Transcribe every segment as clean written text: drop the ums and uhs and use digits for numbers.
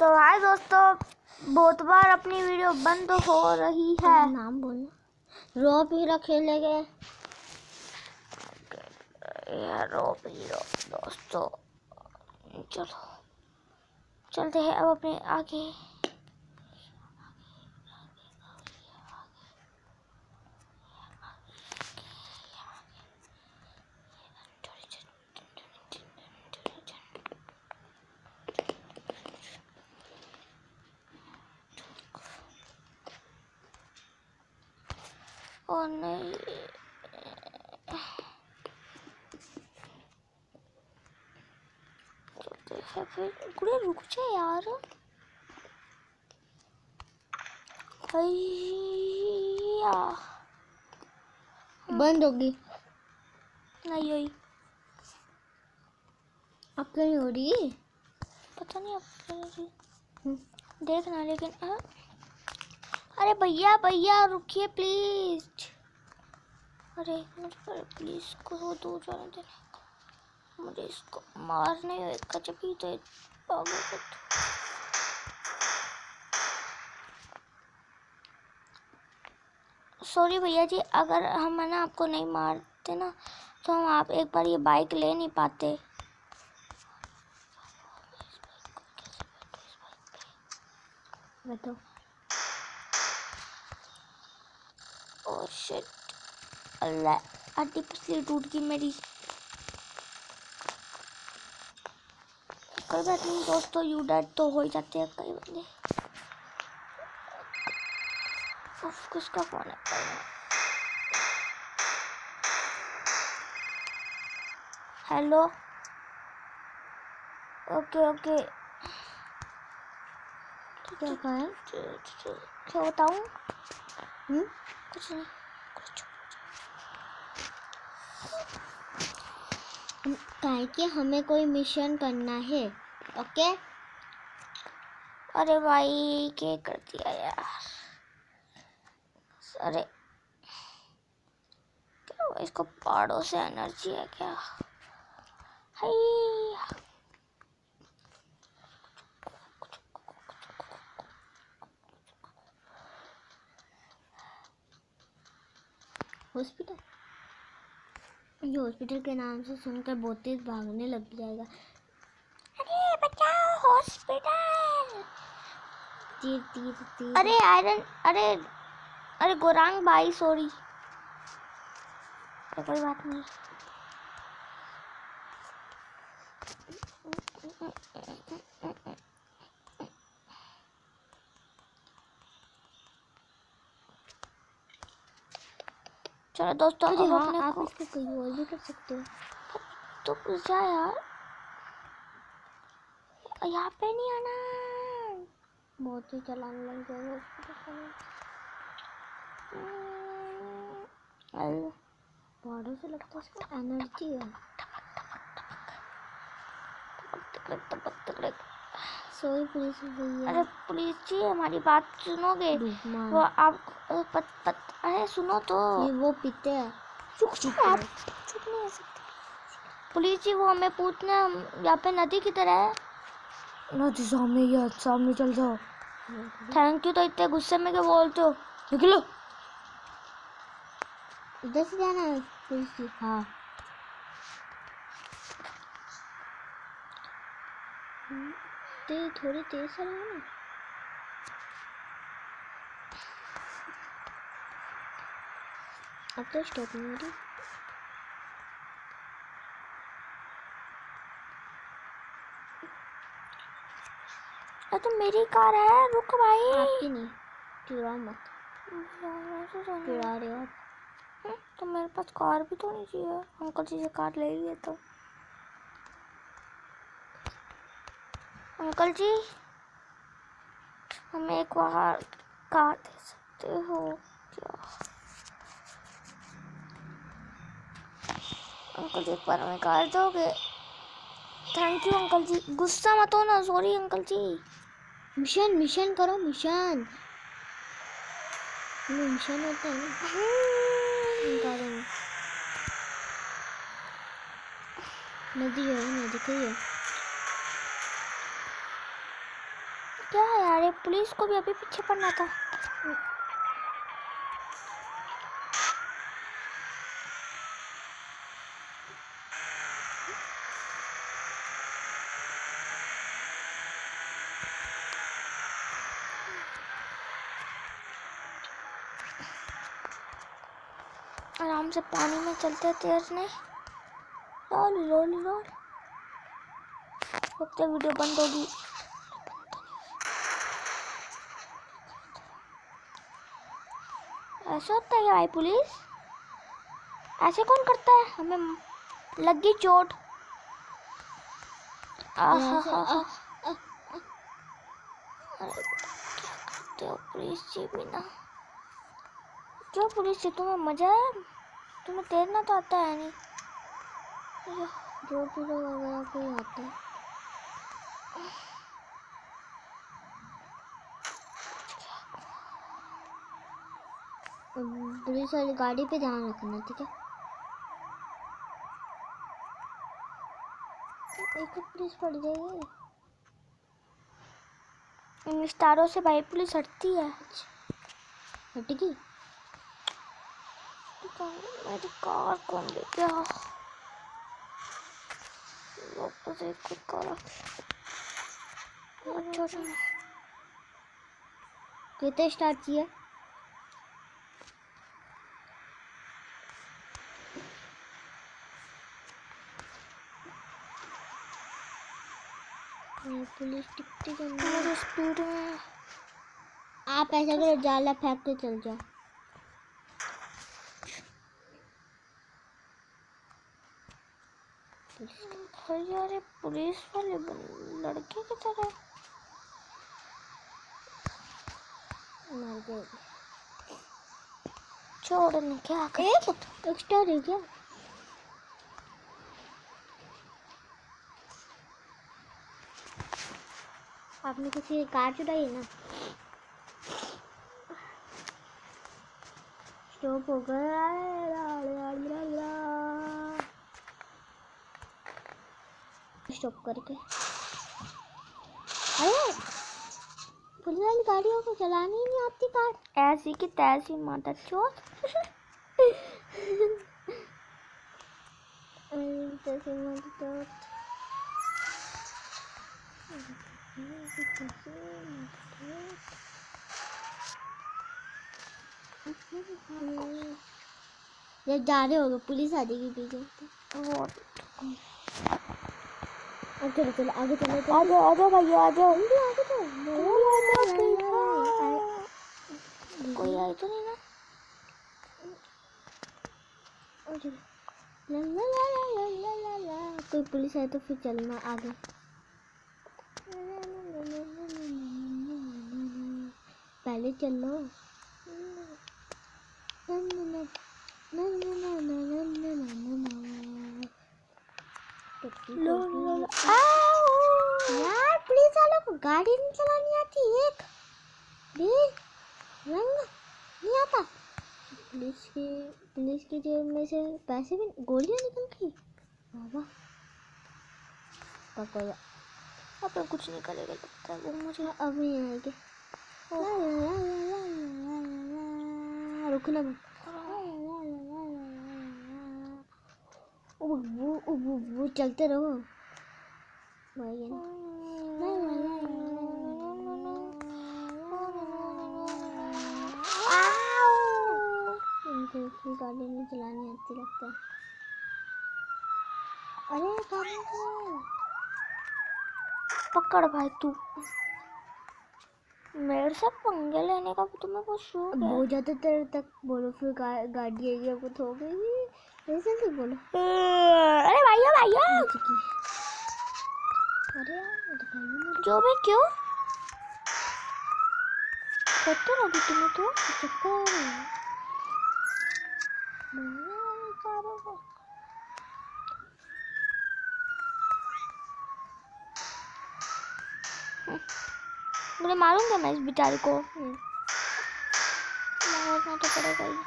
तो हाय दोस्तों, बहुत बार अपनी वीडियो बंद हो रही है। नाम बोलना। रॉब हीरो खेलेंगे यार, रॉब हीरो दोस्तों, चलो चलते हैं अब अपने आगे। और नहीं, फिर गुड़े रुक जा यार। भैया बंद होगी। नहीं हुई, अब क्यों नहीं हो रही? पता नहीं अब देखना। लेकिन अरे भैया भैया रुकिए प्लीज। अरे मुझे प्लीज को दूर जाने देना, मुझे इसको मारने का जब भी तो पागल को। सॉरी भैया जी, अगर हम है ना आपको नहीं मारते ना तो हम आप एक बार ये बाइक ले नहीं पाते। बताओ। ओह शिट, अल्लाह, हड्डी पसली टूट गई मेरी। कोई बात नहीं दोस्तों, यू डेड तो हो ही जाते हैं कई बंदे। उफ, किसका फोन है? Hello, okay okay. क्या कहा है? क्या बताऊं? कुछ नहीं, कुछ कहे कि हमें कोई मिशन करना है। ओके। अरे भाई क्या कर दिया यार। अरे क्या हुआ, इसको पहाड़ों से एनर्जी है क्या? हाय, हॉस्पिटल। ये हॉस्पिटल के नाम से सुनकर बहुत तेज भागने लग जाएगा। अरे बचाओ हॉस्पिटल। तीर तीर तीर। अरे आयरन, अरे गोरांग भाई सॉरी। कोई बात नहीं। चलो दोस्तों, अरे अब हाँ, अपने आप को इसको कहीं और भी कर सकते हो। तो कुछ जा यार, यहाँ पे नहीं आना। बहुत ही चलाने लग जाएगा पहाड़ों से। लगता है इसको एनर्जी है। सॉरी पुलिस भैया। अरे पुलिस जी, हमारी बात सुनोगे? वो आप अरे सुनो तो। ये वो पीते हैं। चुप चुप, आप चुप नहीं हो सकते। पुलिस जी, वो हमें पूछना यहाँ पे नदी की तरह है। नदी सामने ही है, सामने चल जाओ। थैंक यू, तो इतने गुस्से में क्या बोलते हो? निकलो। इधर से जाना है पुलिस जी। हाँ। थोड़ी तेज चलाओ ना। अब तो स्टॉप नहीं हो रही। तो मेरी कार है, रुक भाई। आपकी नहीं, चुराओ मत। चुरा रहे हो आप। तो मेरे पास कार भी तो नहीं चाहिए। अंकल जी से कार ले लिए तो। अंकल जी, हमें एक बार कार दे सकते हो क्या? अंकल जी, एक बार हमें कार दोगे? थैंक यू अंकल जी, गुस्सा मत हो ना। Sorry uncle ji. Mission mission करो, मिशन। मिशन होता है ना। नदी है, नदी कही है। क्या है यार, ये पुलिस को भी अभी पीछे पड़ना था। आराम से पानी में चलते तेज नहीं। लॉल लॉल लॉल, लगता है वीडियो बंद होगी। ऐसा होता है क्या भाई पुलिस? ऐसे कौन करता है? हमें लग गई चोट। आहा, अरे क्या करते हो पुलिस जी बिना? क्यों पुलिस जी, तुम्हें मजा है? तुम्हें तैरना तो आता है नहीं। जो तुझे वगैरह कोई आता है। पुलिस वाली गाड़ी पे ध्यान रखना, ठीक है? एक पुलिस पड़ जाएगी। इन स्टारों से भाई पुलिस हटती है। हटेगी? मेरी कार कौन ले गया? वापस एक खुद कार। अच्छा अच्छा, कितने स्टार्ट किया? पुलिस टिकटी मेरी स्पीड में। आप ऐसा करो, जाला फेंक के चल जाओ। भाई यार, ये पुलिस वाले लड़के की तरह मर गए। छोड़ने क्या कर? एक एक्स्ट्रा रह गया। आपने किसी की कार चुराई है ना? स्टॉप हो गया। स्टॉप करके। अरे पुलिस वाली गाड़ियों को चलानी ही नहीं आती कार। ऐसी की तैसी माता चोट। जब जा रहे होगे पुलिस आ जाएगी पीछे। वो चलो चलो आगे चलो। आ जाओ भैया, आ जाओ। आगे तो कोई आई तो नहीं ना? कोई पुलिस आए तो फिर चलना आगे। पहले चलो। यार पुलिस वालों को गाड़ी नहीं चलानी आती। एक रंग नहीं आता। पुलिस की जेब में से पैसे भी, गोलियां निकल गई। बाबा पकड़ो। अब कुछ नहीं करेगा लगता है वो मुझे। अब नहीं आएंगे। रुकना मत। वो चलते रहो। इनको गाड़ी नहीं चलानी आती लगता है। अरे पकड़ भाई तू। मेरे से पंगे लेने का तुम्हें कुछ शौक है? बहुत ज्यादा देर तक बोलो, फिर गाड़ी आएगी कुछ हो गई। जल्दी बोलो। अरे भैया भैया, अरे जो भी क्यों करते रहोगे तुम्हें तो मुझे मारूंगा मैं इस बेचारी को। मारना तो पड़ेगा ही।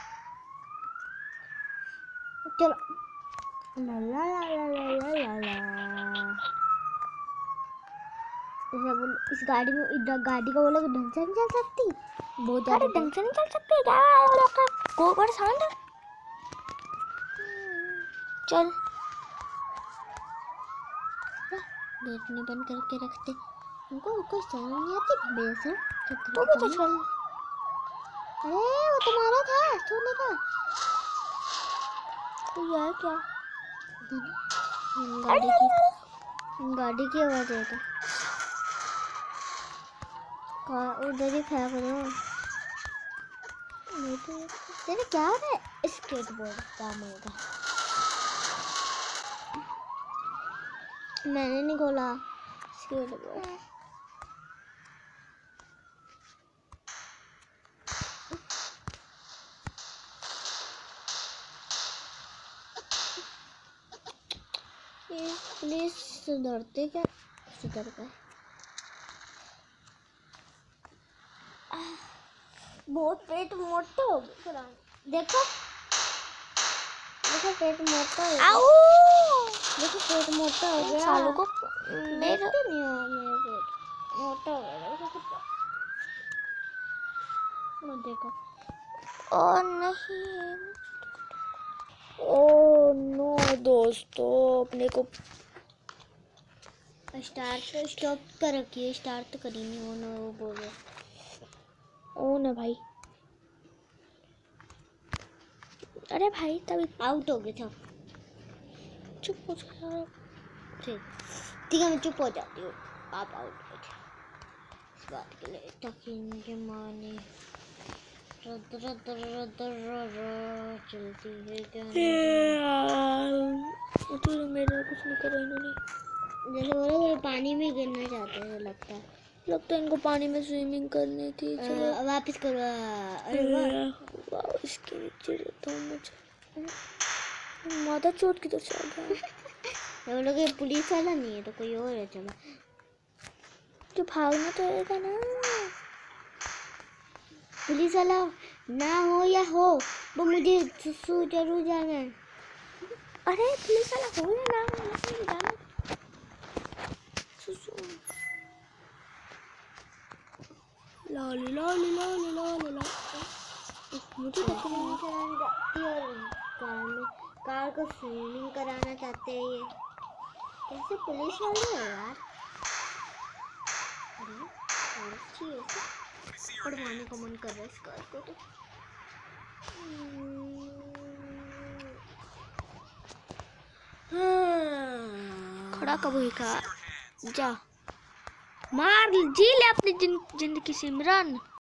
चलो। ला ला ला ला ला ला ला। ऐसा बोल, इस गाड़ी में गाड़ी का बोला ढंग से नहीं चल सकती, बहुत ज़्यादा अरे ढंग से नहीं चल सकते क्या? गोबर सांड चल। गेट नहीं बंद करके रखते, उनको कोई समझ नहीं आती बेस है। वो भी तो चल। अरे वो तुम्हारा था सोने का। तो यार क्या गाड़ी की आवाज़ है तो उधर ही खड़ा करो। तेरे क्या है स्केटबोर्ड का मेरा, मैंने नहीं खोला स्केटबोर्ड। प्लीज सुधरते क्या? सुधर गए। बहुत पेट मोटा हो गया। देखो देखो पेट मोटा हो गया। देखो पेट मोटा हो गया। सालों को देखते नहीं हो मेरे पेट मोटा हो गया। देखो और नहीं। ओ नो दोस्तों, अपने को स्टार्ट स्टॉप कर रखिए, स्टार्ट तो करी नहीं। वो बोल रहे ओ ना भाई। अरे भाई तभी आउट हो गए थे। चुप हो जा। ठीक है मैं चुप हो जाती हूँ, आप आउट हो जाए इस बात के लिए। ताकि इनके माने चलती है क्या? तो मेरा कुछ नहीं करा इन्होंने। जैसे बोलो वो पानी में गिरना चाहते हैं, लगता है इनको पानी में स्विमिंग करनी थी। चलो वापस करो। अरे वाह, इसके नीचे रहता हूँ मुझे। माथा चोट की तो चल रहा है। हम लोग ये पुलिस वाला नहीं है तो कोई और है। चलो जो भागना तो रहेगा ना। पुलिस वाला ना हो या हो, वो मुझे सुसु जरूर जाना है। अरे पुलिस वाला हो या ना हो, मुझे जाना सुसु। लाली लाली लाली लाली ला। मुझे तो स्विमिंग कराने जाती है और कार को स्विमिंग कराना चाहते हैं। ये कैसे पुलिस वाले हो यार? पढ़वाने का मन कर रहा है इस कार को तो। खड़ा कब हुई का जा मार जी ले अपनी जिंदगी सिमरन।